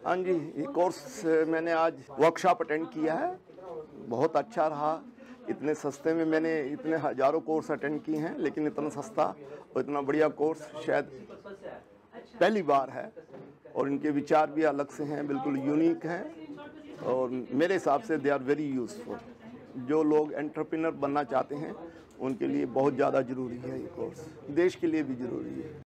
हाँ जी, ये कोर्स मैंने आज वर्कशॉप अटेंड किया है, बहुत अच्छा रहा। इतने सस्ते में मैंने इतने हज़ारों कोर्स अटेंड किए हैं, लेकिन इतना सस्ता और इतना बढ़िया कोर्स शायद पहली बार है। और इनके विचार भी अलग से हैं, बिल्कुल यूनिक हैं और मेरे हिसाब से दे आर वेरी यूज़फुल। जो लोग एंटरप्रेन्योर बनना चाहते हैं उनके लिए बहुत ज़्यादा ज़रूरी है ये कोर्स, देश के लिए भी ज़रूरी है।